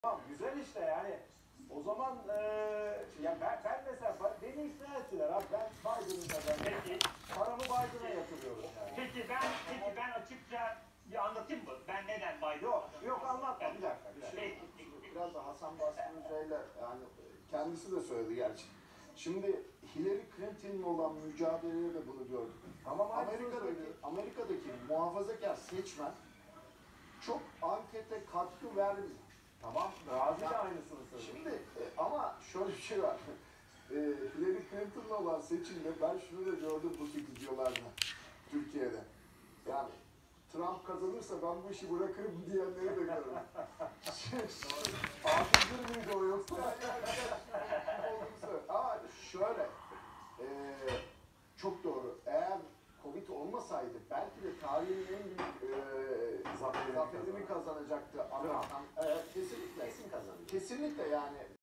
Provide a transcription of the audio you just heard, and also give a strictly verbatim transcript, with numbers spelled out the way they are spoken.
Tamam, güzel işte yani. O zaman e, ya ben, ben mesela beni ikna ettiler abi. Ben Biden'ın kazandım. Peki, Paramı Biden'a yatırıyorum yani. peki ben peki ben açıkça bir anlatayım mı? Ben neden Biden? Yok, yok anlatma bir dakika. Bir dakika. Peki. Biraz da Hasan Basri'nin şeyle yani kendisi de söyledi gerçi. Şimdi Hillary Clinton'la olan mücadelede de bunu gördük. Tamam abi, Amerika'daki, Amerika'daki muhafazakar seçmen çok ankete katkı vermiyor. Tamam, Razi de aynısını söyledi. Şimdi e, ama şöyle bir şey var. E, Hillary Clinton'la olan seçimde ben şunu da gördüm bu tip videolarda Türkiye'de. Yani Trump kazanırsa ben bu işi bırakırım diyenleri de gördüm. Adildir miydi o yoksa? Ama şöyle, e, çok doğru. Eğer Covid olmasaydı belki de tarihin en büyük e, Zaferini zaferini kazanacaktı Amerikan. Evet, kesinlikle. Kesin kazanıyor. Kesinlikle yani.